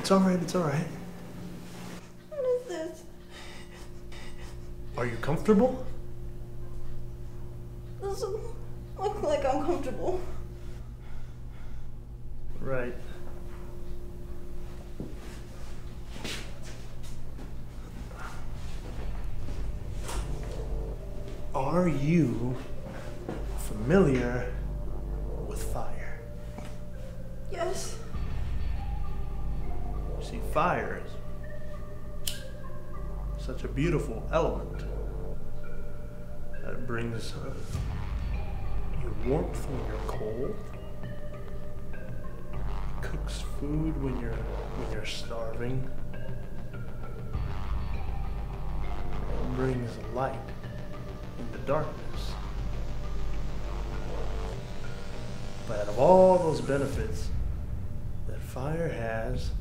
It's all right, it's all right. What is this? Are you comfortable? Doesn't look like I'm comfortable. Right. Are you familiar with fire? Yes. See, fire is such a beautiful element that brings you warmth when you're cold, cooks food when you're starving, and brings light in the darkness. But out of all those benefits that fire has,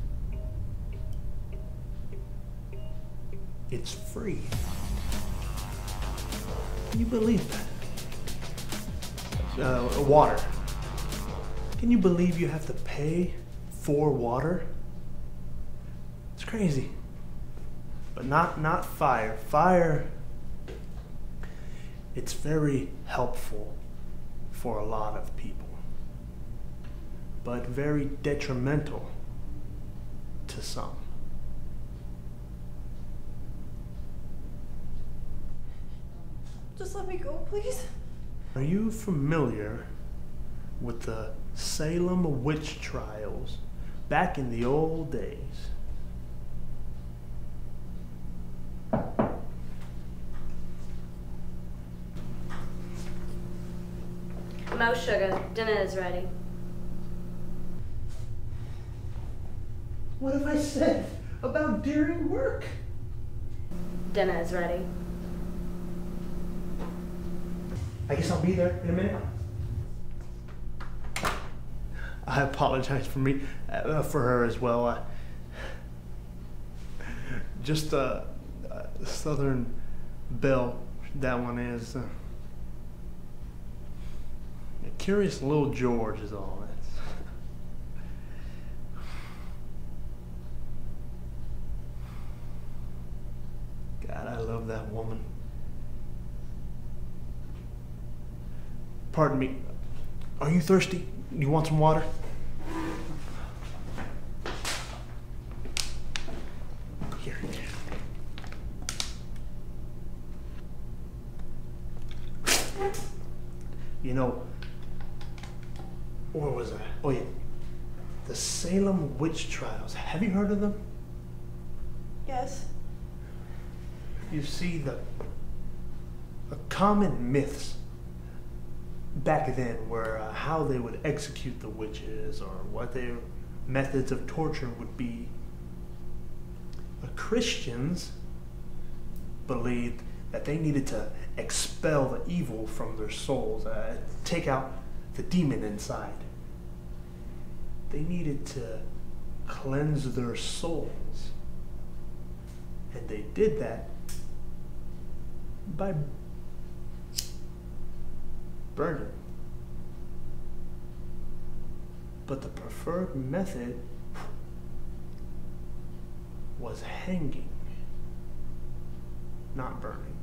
it's free. Can you believe that? Water. Can you believe you have to pay for water? It's crazy. But not fire. Fire, it's very helpful for a lot of people, but very detrimental to some. Just let me go, please. Are you familiar with the Salem witch trials back in the old days? No sugar. Dinner is ready. What have I said about during work? Dinner is ready. I guess I'll be there in a minute. I apologize for me, for her as well. Just Southern Belle, that one is. Curious Little George is all. God, I love that woman. Pardon me. Are you thirsty? You want some water? Here. You know, where was I? Oh yeah. The Salem witch trials. Have you heard of them? Yes. You see, the common myths back then were how they would execute the witches or what their methods of torture would be. Christians believed that they needed to expel the evil from their souls, take out the demon inside. They needed to cleanse their souls. And they did that by burning. But the preferred method was hanging, not burning.